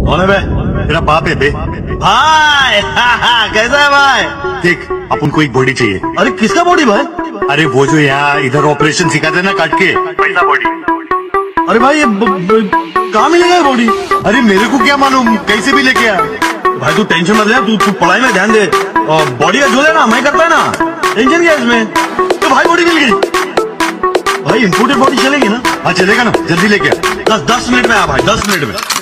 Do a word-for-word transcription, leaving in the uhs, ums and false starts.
कौन है बे? तेरा बाप है बे। भाई कैसा है भाई? देख अपन को एक बॉडी चाहिए। अरे किसका बॉडी भाई? अरे वो जो यहाँ इधर ऑपरेशन सिखाते ना काट के, पैसा बॉडी। अरे भाई ये कहाँ मिलेगा बॉडी? अरे मेरे को क्या मालूम, कैसे भी लेके आ। भाई तू टेंशन मत ले, तू तू पढ़ाई में ध्यान दे। बॉडी का जो है ना मैं करता है ना, टेंशन क्या इसमें। तो भाई बॉडी मिल गई भाई, इम्पोर्टेड बॉडी चलेगी ना? हाँ चलेगा ना, जल्दी लेके आ। दस दस मिनट में आ भाई, दस मिनट में।